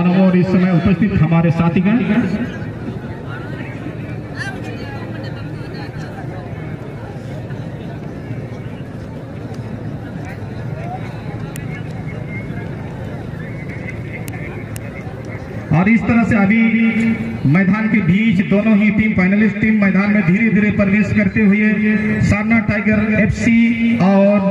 चारों ओर इस समय उपस्थित हमारे साथीगण और इस तरह से अभी मैदान के बीच दोनों ही टीम फाइनलिस्ट टीम मैदान में धीरे धीरे प्रवेश करते हुए सारना टाइगर एफसी और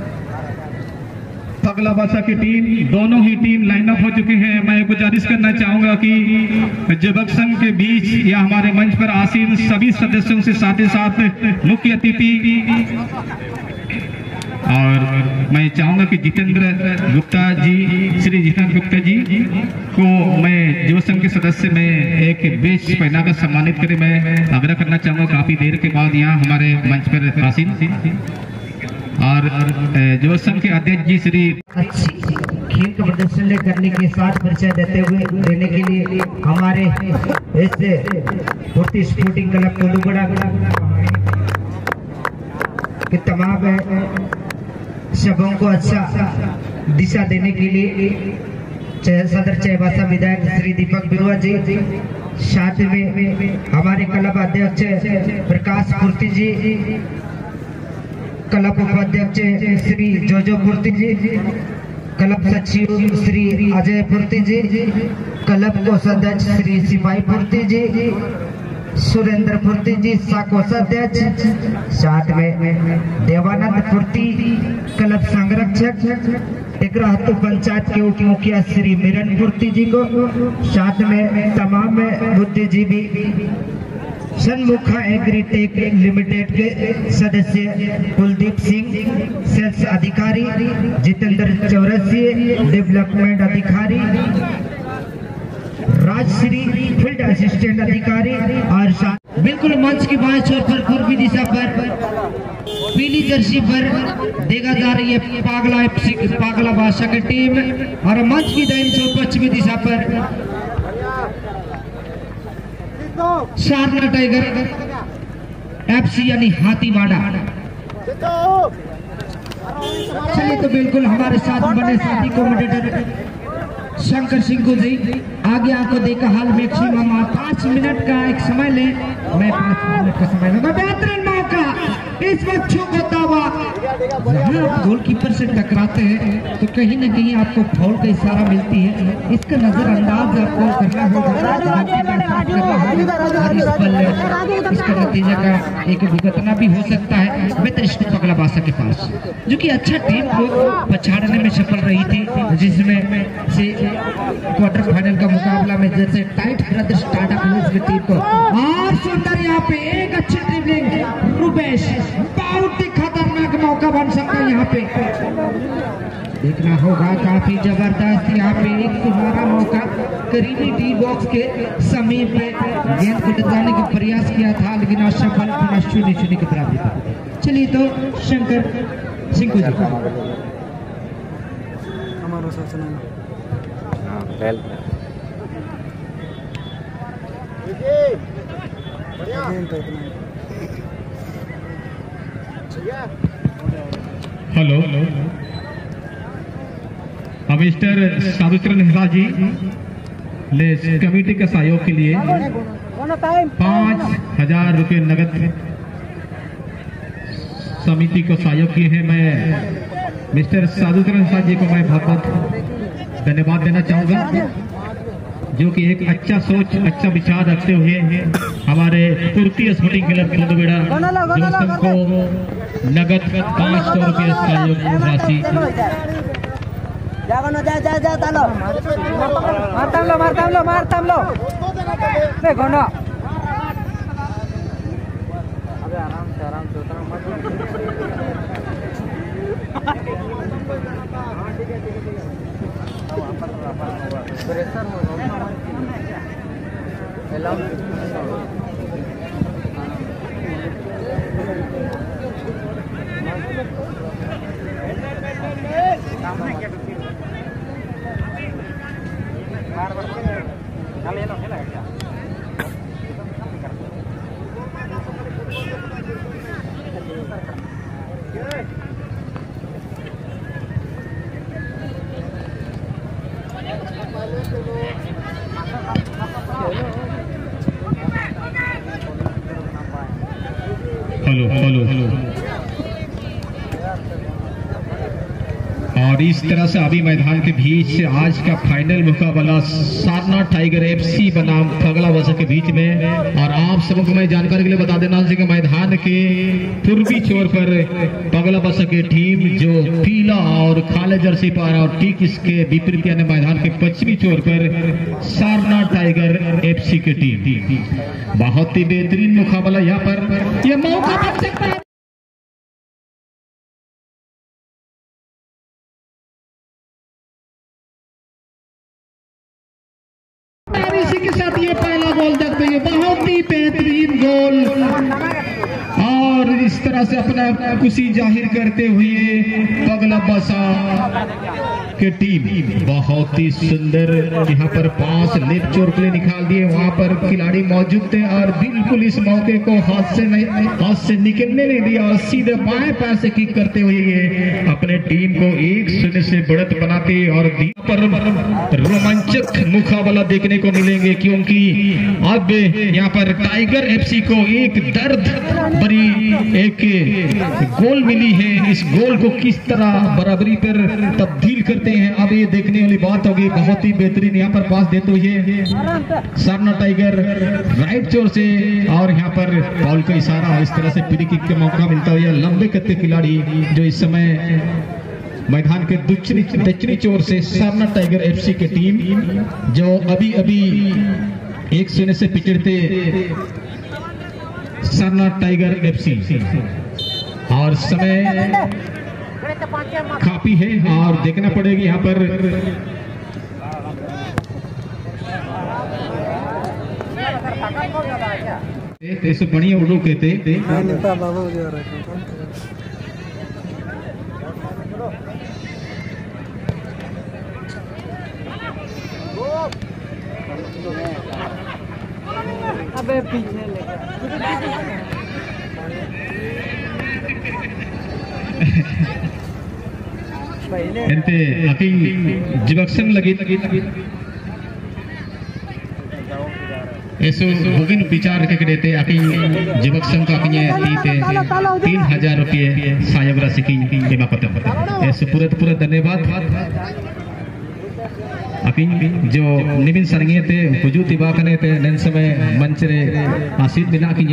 पगला बादशाह की टीम दोनों ही टीम लाइन अप हो चुके हैं। मैं गुजारिश करना चाहूंगा कि युवक संघ के बीच या हमारे मंच पर आसीन सभी सदस्यों से साथ ही साथ मुख्य अतिथि और मैं चाहूंगा कि जितेंद्र गुप्ता जी, श्री जितेंद्र गुप्ता जी को मैं युवा संघ के सदस्य में एक बेच पहनाकर सम्मानित करें। मैं आग्रह करना चाहूंगा काफी देर के बाद यहाँ हमारे मंच पर आसीन और युवा संघ के अध्यक्ष जी श्री अच्छी खेल का प्रदर्शन करने के साथ परिचय देने के लिए हमारे फुर्ती स्पोर्टिंग क्लब कोलूगड़ा के तमाम सबों को अच्छा दिशा देने के लिए सदर चाईबासा विधायक श्री दीपक बिरुआ जी, साथ में हमारे क्लब अध्यक्ष प्रकाश फुर्ती जी, क्लब उपाध्यक्ष श्री जोजो फुर्ती जी, क्लब सचिव श्री अजय फुर्ती जी, क्लब कोषाध्यक्ष श्री सिपाही फुर्ती जी, सुरेंद्र फुर्ती जी कोषाध्यक्ष, साथ में देवानंद फुर्ती क्लब संरक्षक, टेकराहतु पंचायत के उप मुखिया श्री मिरन फुर्ती जी को, साथ में तमाम बुद्धिजीवी सन्मुखा एग्रीटेक लिमिटेड के सदस्य कुलदीप सिंह, सेल्स अधिकारी जितेंद्र चौरसी, डेवलपमेंट अधिकारी राजश्री, फील्ड असिस्टेंट अधिकारी और बिल्कुल मंच की बाएं छोर पर पूर्वी दिशा पर पीली जर्सी पर देखा जा रही है पागला बादशाह की टीम और मंच की दाहिनी छोर पश्चिमी दिशा पर सारना टाइगर एफसी यानी हाथीमाड़ा। चलिए तो बिल्कुल हमारे साथ बने साथी कमेंटेटर शंकर सिंह को जी आगे आपको देखा हाल मैक्सिमम 5 मिनट का एक समय ले, मैं 5 मिनट का समय लूंगा। बेहतरीन मौका इस वक्त छूट होता हुआ जहाँ आप गोलकीपर से टकराते हैं तो कहीं ना कहीं आपको फाउल का इशारा मिलती है, इसका नजरअंदाज आपको करना होगा, इसका नतीजा का एक भुगतना भी हो सकता है। बेहतरीन पगला बादशाह के पास जो कि अच्छा टीम को पछाड़ने में सफल रही थी, जिसमें से क्वार्टर फाइनल का मुकाबला में जैसे टाइट ब्रदर्स टाटा प्लेस की टीम को और सुंदर यहाँ पे एक अच्छी ड्रिबलिंग रुपेश, बहुत ही खतरनाक मौका बन सकता है यहाँ पे, देखना होगा काफी जबरदस्त यहाँ पे एक तुम्हारा मौका करीबी टी बॉक्स के समीप गेंद को लगाने का प्रयास किया था लेकिन असफल, पुनः 0-0 की प्राप्ति। चलिए तो शंकर सिंह जी हेलो मिस्टर साधुचरण हिसा जी ले कमेटी के सहयोग के लिए 5,000 रुपये नगद समिति को सहयोग किए हैं। मैं मिस्टर साधुचरण हिसा जी को मैं बहुत बहुत धन्यवाद देना चाहूंगा, जो कि एक अच्छा सोच, अच्छा विचार रखते हुए हमारे फुर्ती स्पोर्टिंग क्लब कोलूगड़ा को नगद 500 रुपये सहयोग राशि। देखो ना Hello. फॉलो और इस तरह से अभी मैदान के बीच आज का फाइनल मुकाबला सारनाथ टाइगर एफसी बनाम पगला बसा के बीच में। और आप सबको मैं जानकारी के लिए बता देना कि मैदान के पूर्वी छोर पर पगला बसा की टीम जो पीला और काले जर्सी पर और ठीक इसके विपरीत यानी मैदान के पश्चिमी छोर पर सारनाथ टाइगर एफसी की टीम। बहुत ही बेहतरीन मुकाबला यहाँ पर यह मौका बन सकता है। इसी के साथ ये पहला गोल देखते हैं, बहुत ही बेहतरीन गोल और इस तरह से अपना खुशी जाहिर करते हुए पगला बसा की टीम बहुत ही सुंदर यहाँ पर 5 लेफ्ट चोर के लिए निकाल दिए। वहां पर खिलाड़ी मौजूद थे और बिल्कुल इस मौके को हाथ से निकलने नहीं दिया और सीधे बाएं पैर से किक करते हुए ये अपने टीम को 1-0 से बढ़त बनाते और पर रोमांचक मुकाबला देखने को मिलेंगे, क्योंकि अब यहाँ पर टाइगर एफसी को एक दर्द भरी एक गोल मिली है। इस गोल को किस तरह बराबरी पर तब्दील करते हैं अब ये देखने वाली बात होगी। बहुत ही बेहतरीन यहाँ पर पास देते हुए सारनाथ टाइगर राइट चोर से और यहाँ पर बॉल का इशारा इस तरह से फ्री किक का मौका मिलता हुआ लंबे कत्ते खिलाड़ी जो इस समय मैदान के दक्षिणी चोर से सारनाथ टाइगर एफसी की टीम जो अभी 1-0 से पिछड़ते सारनाथ टाइगर एफसी और समय काफी है और देखना पड़ेगा यहाँ पर ऐसे बढ़िया उड़ो कहते अबे पीछे ಎಂತೆ ಅತಿ ಜಿಬಕ್ಷನ್ ಲಗಿ ऐसो बुगिन विचार के देते अति जिबक्षन का अपने तीते 3000 रुपये सहायक राशि की बीमा पता ऐसे पूरे धन्यवाद अभी जो निबिन सरंगे थे हुजू तिबा कने थे नन समय मंच रे आशीष बिना की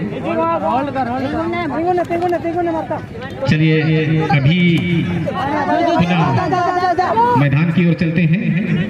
चलिए अभी मैदान की ओर चलते हैं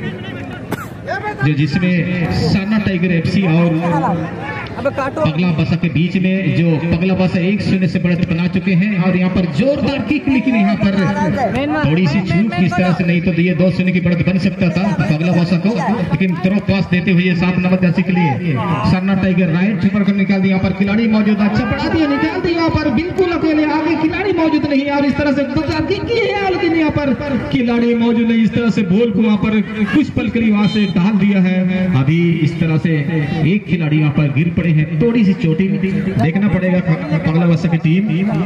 जो जिसमें सारनाथ टाइगर एफसी और पगला बसा के बीच में जो पगला बसा 1-0 से बढ़त बना चुके हैं और यहाँ पर जोरदार किक, लेकिन यहाँ पर थोड़ी सी चूक इस तरह से नहीं तो ये 2-0 की बढ़त बन सकता था पगला बसा को, लेकिन थ्रो पास देते हुए 7 नंबर जर्सी के लिए सारनाथ टाइगर राइट छुपर कर निकाल दिया। यहाँ पर खिलाड़ी मौजूद अच्छा पढ़ा दिया निकाल दिया, यहाँ पर बिल्कुल अकेले आगे खिलाड़ी मौजूद नहीं और इस तरह से लेकिन यहाँ पर खिलाड़ी मौजूद नहीं, इस तरह से बॉल को वहाँ पर कुछ पल के लिए वहां से डाल दिया है। अभी इस तरह से एक खिलाड़ी यहाँ पर गिर पड़े हैं, थोड़ी सी चोटी देखना पड़ेगा पगला बसा की टीम।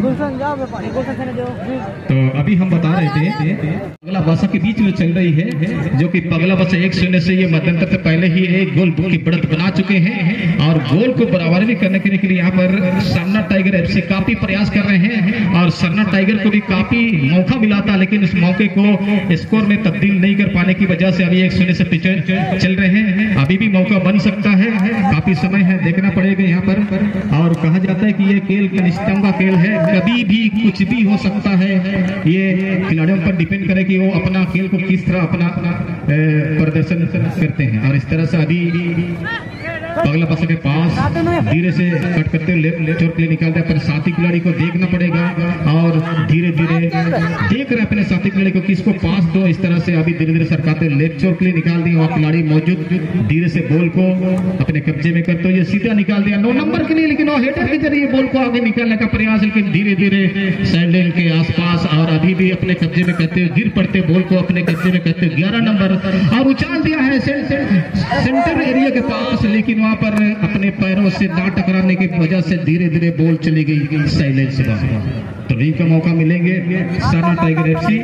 तो अभी हम बता रहे थे पगला बसा के बीच में चल रही है जो कि पगला बसा 1-0 से ये मध्यंतर से पहले ही एक गोल की बढ़त बना चुके हैं और गोल को बराबर भी करने के लिए यहाँ पर सारनाथ टाइगर एफसी काफी प्रयास कर रहे हैं और सारनाथ टाइगर को भी काफी मौका मिला था, लेकिन इस मौके को स्कोर में तब्दील नहीं कर पाने की वजह से अभी 1-0 से पीछे चल रहे हैं। अभी भी मौका बन सकता है, काफी समय है, देखना पड़ेगा यहाँ पर। और कहा जाता है कि ये खेल कनिष्ठतम का खेल है, कभी भी कुछ भी हो सकता है। ये खिलाड़ियों पर डिपेंड करे कि वो अपना खेल को किस तरह अपना प्रदर्शन करते हैं। और इस तरह से अभी पगला बसा के पास धीरे से कट करते हुए लेफ्ट चोर के लिए निकालते हैं, अपने साथी खिलाड़ी को देखना पड़ेगा और धीरे धीरे देख रहे अपने साथी खिलाड़ी को किसको पास दो। इस तरह से अभी धीरे धीरे सरकाते लेफ्ट चोर के लिए निकाल दिए और खिलाड़ी मौजूद धीरे से बॉल को अपने कब्जे में करते हुए सीधा निकाल दिया 9 नंबर के लिए, लेकिन वो हेडर के जरिए बॉल को आगे निकालने का प्रयास, लेकिन धीरे धीरे साइड लाइन के आसपास और अभी भी अपने कब्जे में करते हुए गिर पड़ते बॉल को अपने कब्जे में करते 11 नंबर और उछाल दिया है सेंटर एरिया के पास, लेकिन वहां पर अपने पैरों से ना टकराने की वजह से धीरे धीरे बॉल चली गई साइलेंस से बाहर। तो रील का मौका मिलेंगे सारनाथ टाइगर एफसी।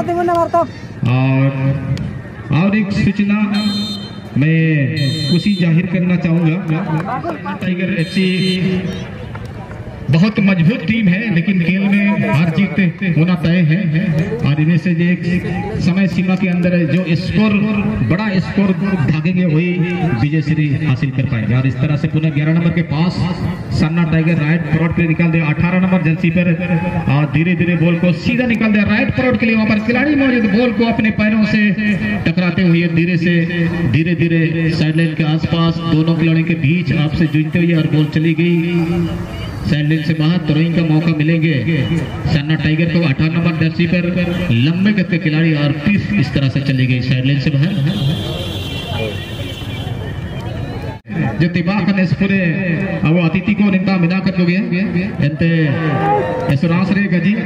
और एक सूचना मैं खुशी जाहिर करना चाहूंगा, टाइगर एफसी बहुत मजबूत टीम है, लेकिन खेल में हार जीत होना तय है। और इनमें से जो एक समय सीमा के अंदर जो स्कोर बड़ा स्कोर भागेंगे वही विजय श्री हासिल कर पाएंगे। और इस तरह से पुनः 11 नंबर के पास सन्ना टाइगर राइट फॉरवर्ड पे निकाल दे 18 नंबर जर्सी पर, और धीरे धीरे बॉल को सीधा निकाल दे राइट फॉरवर्ड के लिए। वहां पर खिलाड़ी मौजूद, बॉल को अपने पैरों से टकराते हुए धीरे धीरे साइडलाइन के आसपास दोनों खिलाड़ियों के बीच आपसे जूझते हुए और बॉल चली गई साइडलाइन से बाहर। थ्रोइंग का मौका मिलेंगे सन्ना टाइगर को 18 नंबर जर्सी पर लंबे कद के खिलाड़ी, और फिर इस तरह से चली गई साइडलाइन से बाहर। जो तिबाकन स्पूरे वो अतिथि को निंदा मिना कर जो गया एंते एसरास रे गजी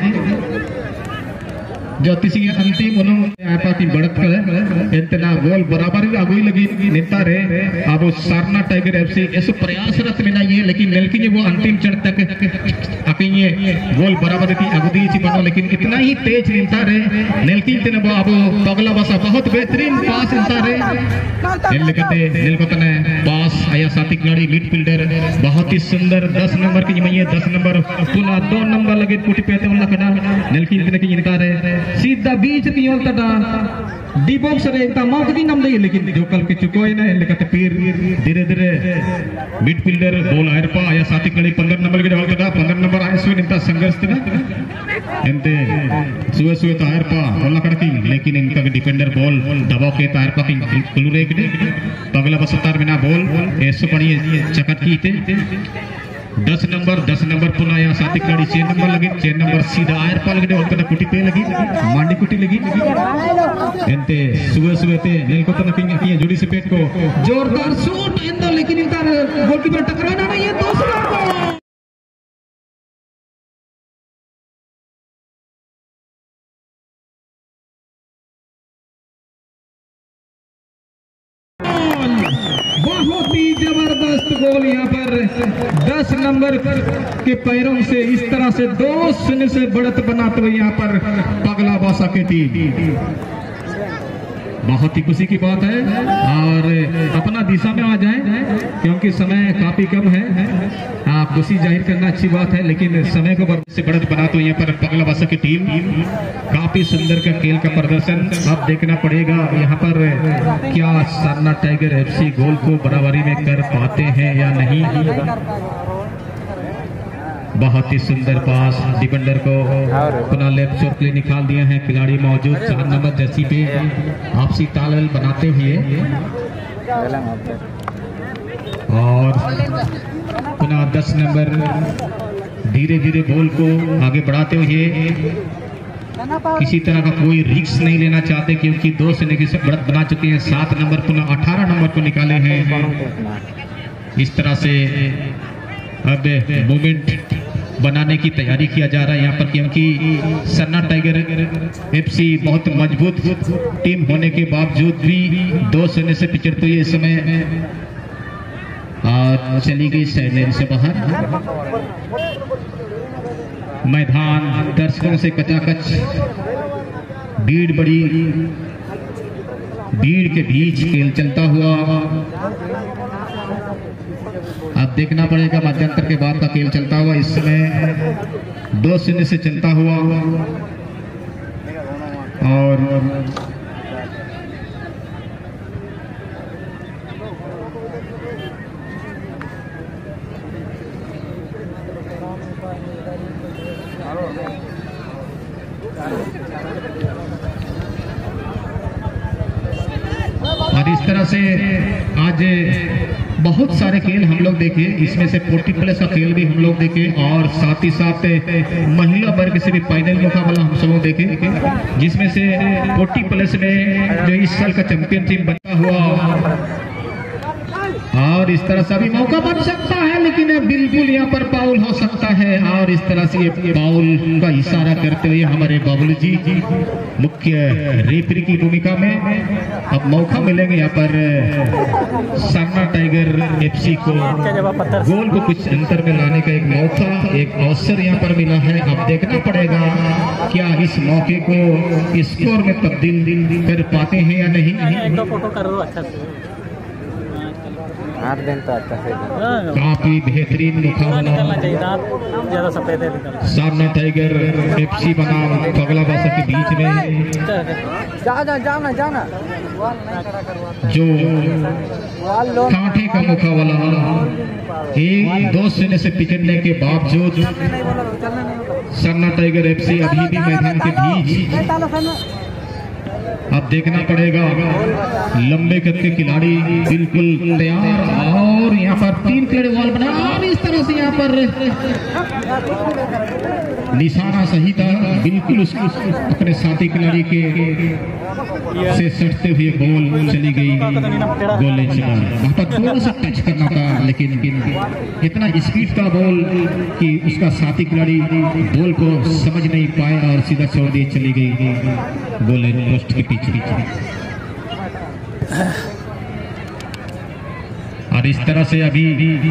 जो अतिथि अंतिम उन्होंने पाती बढ़त कर एंतना गोल बराबर भी आगुई लगी निंदा रे। अब सारना टाइगर एफसी ऐसे प्रयासरत में नहीं है, लेकिन नेल्की वो अंतिम चरण तक अकेले गोल बराबर की अगुदी सी बनो, लेकिन इतना ही तेज निंदा रे नेल्की तेने वो अब पगला बसा बहुत बेहतरीन पास निंदा रे नेलकतने पास आया साथी खिलाड़ी मिडफील्डर बहुत ही सुंदर 10 नंबर की जमाइए 10 नंबर पुनः 2 नंबर लगे कुटी पे वाला कना नेल्की तेने की निंदा रे सीधा बीच की ओर तटा डी बॉक्स रे एकता मौका दी नम दे, लेकिन जो कल के चुको है ना लेकते फिर धीरे धीरे मिडफील्डर बॉल आयर पा आया साथी खिलाड़ी 15 नंबर के जवाब तटा 15 नंबर आए सो निंदा संघर्ष तना एंते सुए तो आयर पा बोला कड़की, लेकिन इनका डिफेंडर बॉल दबाव के तायर पा की कुलुरे के पगला बसतार बिना बॉल ऐसे पड़ी चकट की थे 10 नंबर पुनः यहाँ साथी खिलाड़ी 6 नंबर लगी 6 नंबर सीधा आयर पा लगे और कुटी पे लगी मांडी कुटी लगी एंते सुबह ते नेल को तो नकी जोड़ी से पेट को जोरदार शॉट इंदो, लेकिन इनका गोलकीपर टकराना नहीं है। दूसरा गोल बहुत ही जबरदस्त गोल यहाँ पर 10 नंबर के पैरों से इस तरह से 2-0 से बढ़त बनाते हुए यहाँ पर पगला बासा की टीम। बहुत ही खुशी की बात है और अपना दिशा में आ जाए क्योंकि समय काफी कम है। खुशी जाहिर करना अच्छी बात है, लेकिन समय को से बढ़त बनाते हुए यहाँ पर पगला बासा की टीम काफी सुंदर का खेल का प्रदर्शन अब देखना पड़ेगा। यहाँ पर क्या सन्ना टाइगर एफसी गोल को बराबरी में कर पाते हैं या नहीं। बहुत ही सुंदर पास डिफेंडर को पुनः लेफ्ट शोर के लिए निकाल दिया है खिलाड़ी मौजूद 4 नंबर जर्सी पे आपसी तालमेल बनाते हुए, और पुनः 10 नंबर धीरे धीरे बॉल को आगे बढ़ाते हुए किसी तरह का कोई रिस्क नहीं लेना चाहते क्योंकि 2 से बढ़त बना चुके हैं। 7 नंबर पुनः 18 नंबर को निकाले हैं। इस तरह से अब मूवमेंट बनाने की तैयारी किया जा रहा है यहाँ पर, क्योंकि सन्ना टाइगर एफसी बहुत मजबूत टीम होने के बावजूद भी 2-0 से पिछड़ते हुए इस समय और चली गई साइडलाइन से बाहर। मैदान दर्शकों से कचाकच भीड़ के बीच खेल चलता हुआ अब देखना पड़ेगा। मध्यांतर के बाद का खेल चलता हुआ इस समय 2-0 से चलता हुआ और इस तरह से आज बहुत सारे खेल हम लोग देखे, इसमें से 40+ का खेल भी हम लोग देखे और साथ ही साथ महिला वर्ग से भी फाइनल मुकाबला हम सब देखे, जिसमें से 40+ में जो इस साल का चैंपियन टीम बना हुआ और इस तरह से भी मौका बन सकता है, लेकिन बिल्कुल यहाँ पर फाउल हो सकता है। और इस तरह से फाउल का इशारा करते हुए हमारे बाबुल जी मुख्य रेफरी की भूमिका में अब मौका मिलेंगे यहाँ पर सन्ना टाइगर एफसी को गोल को कुछ अंतर में लाने का एक मौका, एक अवसर यहाँ पर मिला है। अब देखना पड़ेगा क्या इस मौके को स्कोर में तब्दील कर पाते हैं या नहीं। 8 दिन तो अच्छा से काफी बेहतरीन मुकाबला ज्यादा सफेद है सामना टाइगर एफसी बनाम पगलाबासा के बीच में जाना जो कांटे का मुकाबला 1-2 शून्य से पिछड़ने के बावजूद सरना टाइगर एफसी अभी भी मैदान के बीच। अब देखना पड़ेगा, लंबे कद के खिलाड़ी बिल्कुल तैयार और यहाँ पर 3 खिलाड़ी बॉल बना और इस तरह से यहाँ पर निशाना सही था, बिल्कुल उसके अपने साथी खिलाड़ी के से सटते हुए बॉल चली गई गोल लाइन से बाहर। वहाँ पर थोड़ा सा टच करना था लेकिन इतना स्पीड था बॉल कि उसका साथी खिलाड़ी बॉल को समझ नहीं पाया और सीधा छोड़ दिए चली गई गोल लाइन पोस्ट के पीछे। और इस तरह से अभी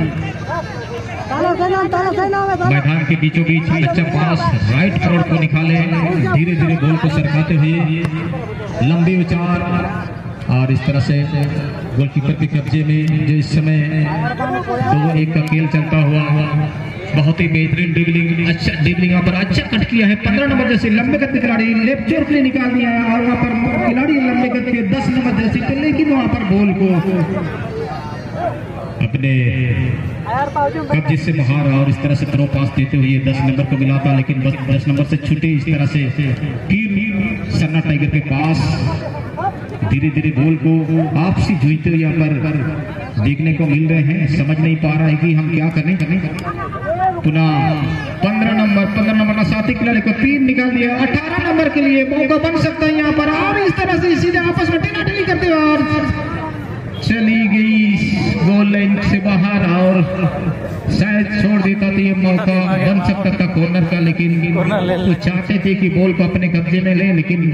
मैदान के बीचों बीच अच्छा पास राइट फॉरवर्ड को निकाले, धीरे धीरे बॉल को सरकाते हुए लंबी उचार और इस तरह से गोलकीपर के कब्जे में जो इस समय 2-1 का खेल चलता हुआ बहुत ही बेहतरीन ड्रिबलिंग, अच्छा ड्रिबलिंग यहाँ पर अच्छा कट किया है। 15 नंबर जैसे लंबे कद के खिलाड़ी लेफ्ट चोर के लिए निकाल दिया है और वहाँ पर खिलाड़ी लंबे कद के 10 नंबर जैसे थे, लेकिन वहाँ पर बॉल को अपने कब्जे से बाहर और इस तरह से थ्रो पास देते हुए 10 नंबर को मिला था, लेकिन बस 10 नंबर से छूटे। इस तरह से फिर सरना टाइगर के पास धीरे धीरे बॉल को आपसी जूझते हुए यहाँ पर देखने को मिल रहे हैं। समझ नहीं पा रहा है कि हम क्या करें। पुनः 15 नंबर का साथी खिलाड़ी को 3 निकाल दिया। 18 नंबर के लिए मौका बन सकता है यहाँ पर और इस तरह से सीधे आपस में टेनाटेनी करते हुए और चली गई गोल लाइन से बाहर और शायद छोड़ देता था, ये मौका बन सकता था कॉर्नर का, लेकिन वो चाहते थे कि बॉल को अपने कब्जे में ले, लेकिन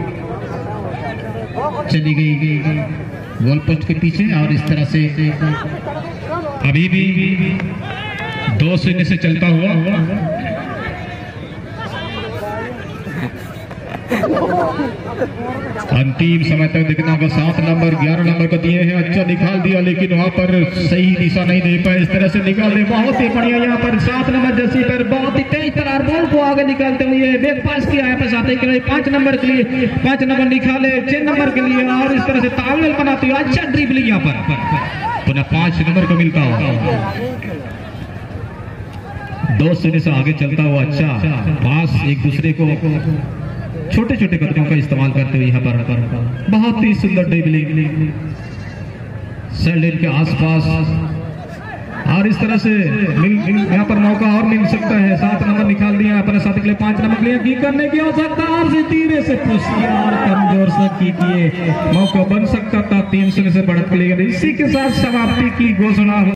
चली गई गोल पोस्ट के पीछे। और इस तरह से अभी भी 2 शून्य से चलता हुआ अंतिम समय तक देखना होगा। 7 नंबर 11 नंबर को दिए हैं, अच्छा निकाल दिया लेकिन वहां पर सही दिशा नहीं दे पाए। इस तरह से निकाल दे, बहुत ही बढ़िया यहाँ पर 7 नंबर जैसी पर बहुत ही तेज तरह बॉल को आगे निकालते हुए बैक पास किया है साथी के लिए 5 नंबर के लिए 5 नंबर निकाले 6 नंबर के लिए और इस तरह से तालमेल बनाते हुए अच्छा ड्रिबलिंग यहाँ पर पुनः 5 नंबर को मिलता हुआ 2 शून्य से आगे चलता हुआ अच्छा पास एक दूसरे को छोटे छोटे कदमों का इस्तेमाल करते हुए यहाँ पर बहुत ही सुंदर ड्रिबलिंग सेल के आसपास और इस तरह से यहाँ पर मौका और मिल सकता है। 7 नंबर निकाल दिया अपने साथी के लिए 5 नंबर के लिए की करने की आवश्यकता और धीरे से पुश किया और कमजोर से की मौका बन सकता था 3 शून्य से बढ़त के लिए। इसी के साथ समाप्ति की घोषणा